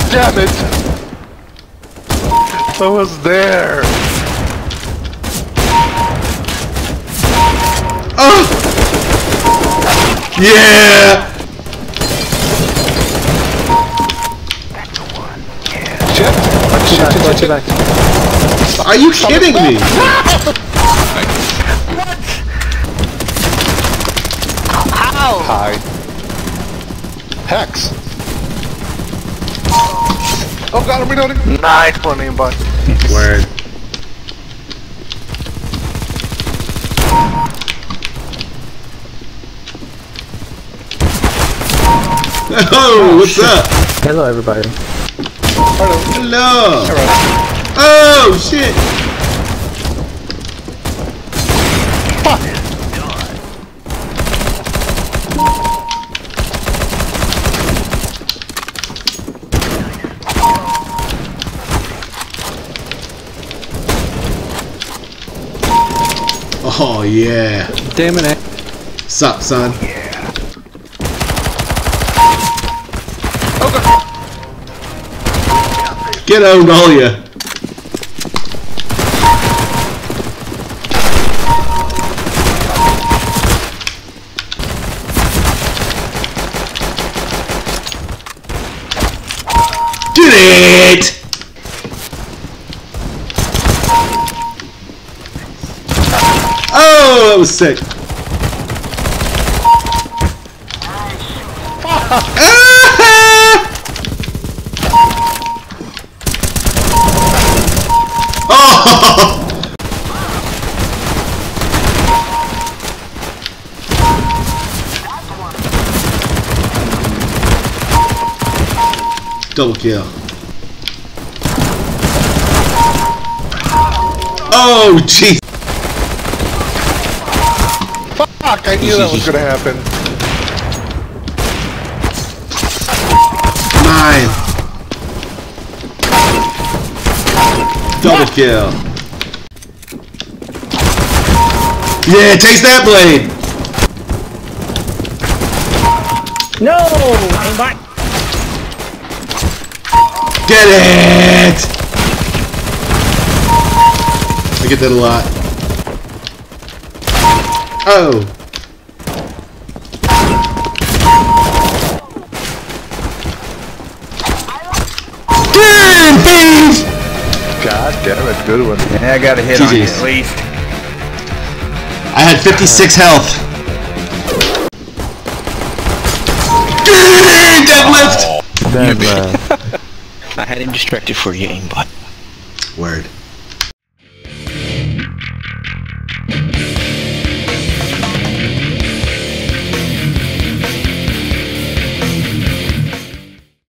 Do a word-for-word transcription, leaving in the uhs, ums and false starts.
damn it! I was there! Oh! Yeah! That's the one. Yeah. Shit! Shit, shit, shit, shit. Are you kidding me? What? Ow! Hi. Hex. Oh god, I'm reloading. Nice one, aimbot. Word. Oh, what's up? Hello, everybody. Hello. Hello. Hello. Oh, shit. Fuck. Oh, yeah. Damn it. Sup, son? Yeah. Oh god. Get owned, all ya. Get it! Oh, that was sick. Ah! Oh! Double kill. Oh, jeez. Fuck, I knew that was gonna happen. Nine. Double kill. Yeah, taste that blade. No! I'm back. Get it! I get that a lot. Oh. God damn it, good one. Yeah, I got a hit G Gs. on you at least. I had fifty-six health. Deadlift! Then, uh, I had him distracted for you, aimbot. Word.